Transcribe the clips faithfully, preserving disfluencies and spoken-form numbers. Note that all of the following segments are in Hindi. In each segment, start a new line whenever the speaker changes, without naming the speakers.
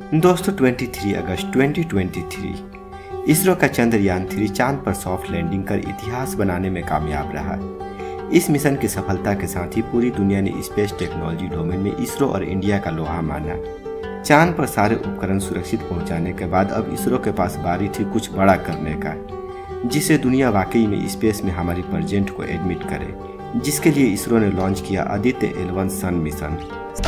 दोस्तों तेईस अगस्त दो हज़ार तेईस इसरो का चंद्रयान थ्री चांद पर सॉफ्ट लैंडिंग कर इतिहास बनाने में कामयाब रहा। इस मिशन की सफलता के साथ ही पूरी दुनिया ने स्पेस टेक्नोलॉजी डोमेन में इसरो और इंडिया का लोहा माना। चांद पर सारे उपकरण सुरक्षित पहुंचाने के बाद अब इसरो के पास बारी थी कुछ बड़ा करने का, जिससे दुनिया वाकई में स्पेस में हमारी प्रेजेंट को एडमिट करे, जिसके लिए इसरो ने लॉन्च किया Aditya L one sun mission.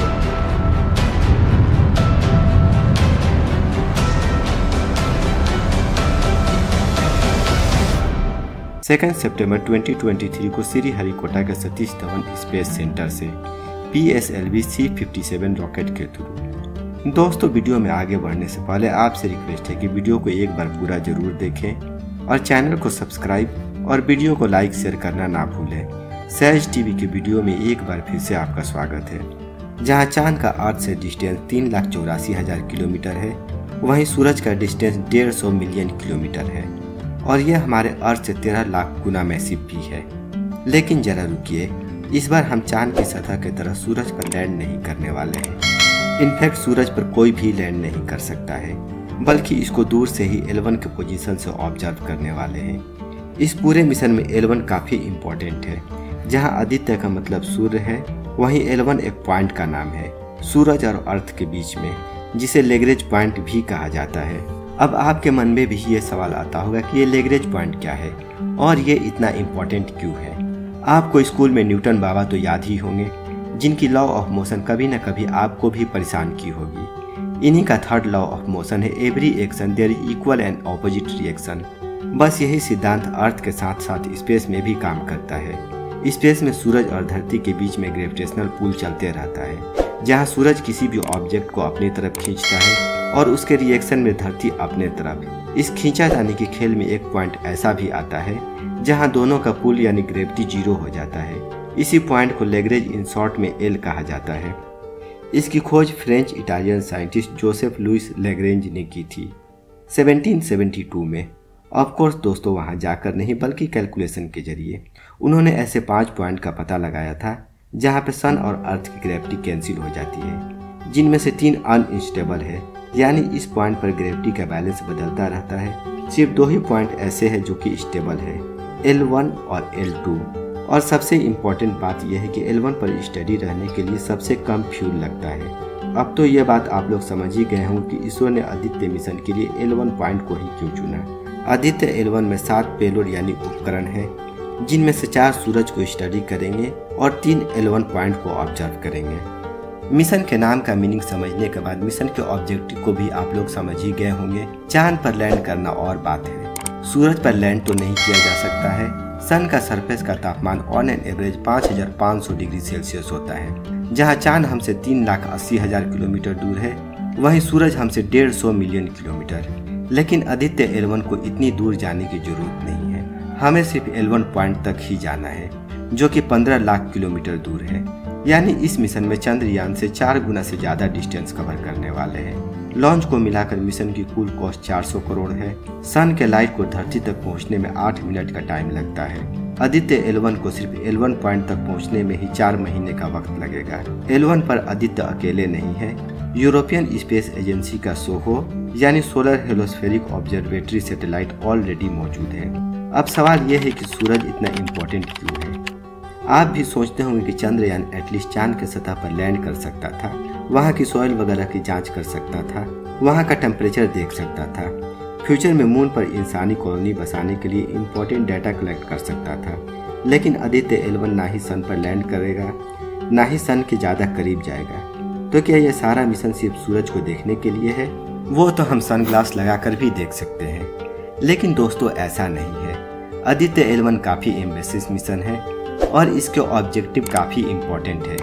Second सितंबर दो हज़ार तेईस को श्रीहरिकोटा के सतीश धवन स्पेस सेंटर से P S L V C fifty seven rocket के थ्रू। दोस्तों, वीडियो में आगे बढ़ने से पहले आपसे रिक्वेस्ट है कि वीडियो को एक बार पूरा जरूर देखें और चैनल को सब्सक्राइब और वीडियो को लाइक शेयर करना ना भूलें। सहज टीवी के वीडियो में एक बार फिर से आपका स्वागत है। जहां चांद का अर्थ से डिस्टेंस तीन लाख चौरासी हजार किलोमीटर है, वहीं सूरज का डिस्टेंस डेढ़ सौ मिलियन किलोमीटर है और यह हमारे अर्थ से तेरह लाख गुना मैसिव भी है। लेकिन जरा रुकिए, इस बार हम चांद की सतह की तरह सूरज पर लैंड नहीं करने वाले हैं। इनफैक्ट सूरज पर कोई भी लैंड नहीं कर सकता है, बल्कि इसको दूर से ही एल वन के पोजीशन से ऑब्जर्व करने वाले हैं। इस पूरे मिशन में एल वन काफी इम्पोर्टेंट है। जहां आदित्य का मतलब सूर्य है, वहीं एल वन एक पॉइंट का नाम है सूरज और अर्थ के बीच में, जिसे लेग्रेज पॉइंट भी कहा जाता है। अब आपके मन में भी ये सवाल आता होगा कि ये लेग्रेज पॉइंट क्या है और ये इतना इम्पोर्टेंट क्यों है। आपको स्कूल में न्यूटन बाबा तो याद ही होंगे, जिनकी लॉ ऑफ मोशन कभी न कभी आपको भी परेशान की होगी। इन्हीं का थर्ड लॉ ऑफ मोशन है every action there is equal and opposite reaction. बस यही सिद्धांत अर्थ के साथ साथ स्पेस में भी काम करता है। स्पेस में सूरज और धरती के बीच में ग्रेविटेशनल पुल चलते रहता है, जहाँ सूरज किसी भी ऑब्जेक्ट को अपनी तरफ खींचता है और उसके रिएक्शन में धरती अपने तरफ। इस खींचातानी के खेल में एक पॉइंट ऐसा भी आता है जहां दोनों का पुल यानी ग्रेविटी जीरो हो जाता है। इसी पॉइंट को लेग्रेज इन शॉर्ट में एल कहा जाता है। इसकी खोज French Italian scientist Joseph Louis Lagrange ने की थी सत्रह सौ बहत्तर में। ऑफ कोर्स दोस्तों, वहां जाकर नहीं बल्कि कैलकुलेशन के जरिए उन्होंने ऐसे पांच पॉइंट का पता लगाया था जहां पे सन और अर्थ की ग्रेविटी कैंसिल हो जाती है, जिनमें से तीन अनस्टेबल है, यानी इस पॉइंट पर ग्रेविटी का बैलेंस बदलता रहता है। सिर्फ दो ही पॉइंट ऐसे हैं जो कि स्टेबल है, एल वन और एल टू। और सबसे इम्पोर्टेंट बात यह है कि एल वन पर स्टडी रहने के लिए सबसे कम फ्यूल लगता है। अब तो यह बात आप लोग समझ ही गए होंगे कि इसरो ने आदित्य मिशन के लिए एल वन पॉइंट को ही क्यों चुना। आदित्य एल वन में सात पेलोड यानी उपकरण है, जिनमें से चार सूरज को स्टडी करेंगे और तीन एल वन पॉइंट को ऑब्जर्व करेंगे। मिशन के नाम का मीनिंग समझने के बाद मिशन के ऑब्जेक्टिव को भी आप लोग समझ ही गए होंगे। चांद पर लैंड करना और बात है, सूरज पर लैंड तो नहीं किया जा सकता है। सन का सरफेस का तापमान ऑन एन एवरेज पाँच हजार पाँच सौ डिग्री सेल्सियस होता है। जहां चांद हमसे तीन लाख अस्सी हजार किलोमीटर दूर है, वहीं सूरज हमसे डेढ़ सौ मिलियन किलोमीटर। लेकिन आदित्य एल वन को इतनी दूर जाने की जरूरत नहीं है, हमें सिर्फ एल वन पॉइंट तक ही जाना है, जो कि पंद्रह लाख किलोमीटर दूर है। यानी इस मिशन में चंद्रयान से चार गुना से ज्यादा डिस्टेंस कवर करने वाले हैं। लॉन्च को मिलाकर मिशन की कुल कॉस्ट चार सौ करोड़ है। सन के लाइट को धरती तक पहुंचने में आठ मिनट का टाइम लगता है। आदित्य एल वन को सिर्फ एल वन पॉइंट तक पहुंचने में ही चार महीने का वक्त लगेगा। एल वन पर आदित्य अकेले नहीं है, यूरोपियन स्पेस एजेंसी का सोहो यानी solar heliospheric observatory satellite already मौजूद है। अब सवाल यह है कि सूरज इतना इम्पोर्टेंट क्यों है। आप भी सोचते होंगे कि चंद्रयान एटलीस्ट चांद के सतह पर लैंड कर सकता था, वहां की सॉइल वगैरह की जांच कर सकता था, वहां का टेम्परेचर देख सकता था, फ्यूचर में मून पर इंसानी कॉलोनी बसाने के लिए इम्पोर्टेंट डाटा कलेक्ट कर सकता था। लेकिन आदित्य एल वन ना ही सन पर लैंड करेगा, ना ही सन के ज्यादा करीब जाएगा। तो क्या यह सारा मिशन सिर्फ सूरज को देखने के लिए है? वो तो हम सनग्लास लगाकर भी देख सकते हैं। लेकिन दोस्तों, ऐसा नहीं है। आदित्य एल वन काफी एम्बिशियस मिशन है और इसके ऑब्जेक्टिव काफी इम्पोर्टेंट है।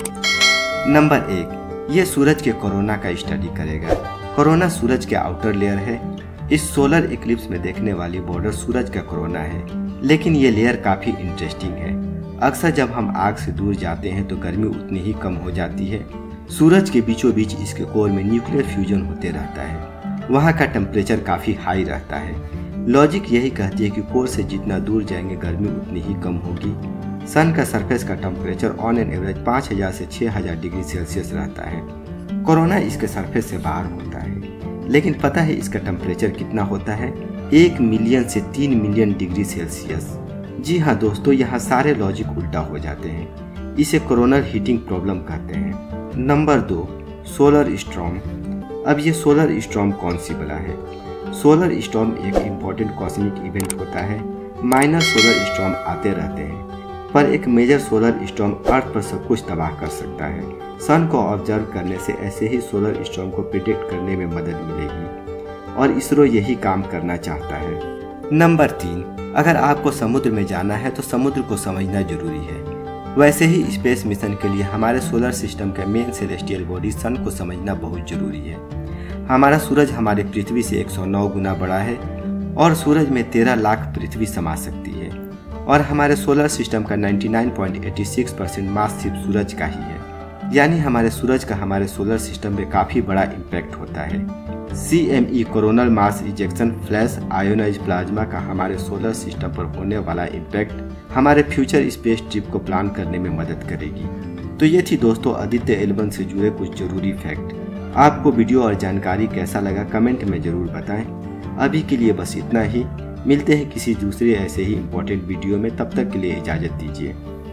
नंबर एक, ये सूरज के कोरोना का स्टडी करेगा। कोरोना सूरज के आउटर लेयर है। इस सोलर इक्लिप्स में देखने वाली बॉर्डर सूरज का कोरोना है, लेकिन ये लेयर काफी इंटरेस्टिंग है। अक्सर जब हम आग से दूर जाते हैं तो गर्मी उतनी ही कम हो जाती है। सूरज के बीचों बीच इसके कोर में न्यूक्लियर फ्यूजन होते रहता है। वहाँ का टेम्परेचर काफी हाई रहता है। लॉजिक यही कहती है कि कोर से जितना दूर जाएंगे गर्मी उतनी ही कम होगी। सन का सरफेस का टेम्परेचर ऑन एन एवरेज पाँच हजार से छह हजार डिग्री सेल्सियस रहता है। कोरोना इसके सरफेस से बाहर होता है। लेकिन पता है इसका टेम्परेचर कितना होता है? एक मिलियन से तीन मिलियन डिग्री सेल्सियस। जी हाँ दोस्तों, यहाँ सारे लॉजिक उल्टा हो जाते हैं। इसे कोरोनल हीटिंग प्रॉब्लम कहते हैं। नंबर दो, सोलर स्टॉर्म। अब ये सोलर स्टॉर्म कौन सी बला है? सोलर स्टॉर्म एक इम्पॉर्टेंट कॉस्मिक इवेंट होता है। माइनर सोलर स्टॉर्म आते रहते हैं, पर एक मेजर सोलर स्टॉर्म अर्थ पर सब कुछ तबाह कर सकता है। सन को ऑब्जर्व करने से ऐसे ही सोलर स्टॉर्म को प्रिडिक्ट करने में मदद मिलेगी और इसरो यही काम करना चाहता है। नंबर तीन, अगर आपको समुद्र में जाना है तो समुद्र को समझना जरूरी है। वैसे ही स्पेस मिशन के लिए हमारे सोलर सिस्टम के मेन सेलेस्टियल बॉडी सन को समझना बहुत जरूरी है। हमारा सूरज हमारे पृथ्वी से एक सौ नौ गुना बड़ा है और सूरज में तेरह लाख पृथ्वी समा सकती है और हमारे सोलर सिस्टम का निन्यानवे पॉइंट आठ छह परसेंट मास सिर्फ सूरज का ही है। यानी हमारे सूरज का हमारे सोलर सिस्टम में काफ़ी बड़ा इम्पैक्ट होता है। C M E coronal mass ejection flash ionise plasma का हमारे सोलर सिस्टम पर होने वाला इम्पैक्ट हमारे फ्यूचर स्पेस ट्रिप को प्लान करने में मदद करेगी। तो ये थी दोस्तों आदित्य एल वन से जुड़े कुछ जरूरी फैक्ट। आपको वीडियो और जानकारी कैसा लगा कमेंट में ज़रूर बताएं। अभी के लिए बस इतना ही। मिलते हैं किसी दूसरे ऐसे ही इम्पोर्टेंट वीडियो में, तब तक के लिए इजाज़त दीजिए।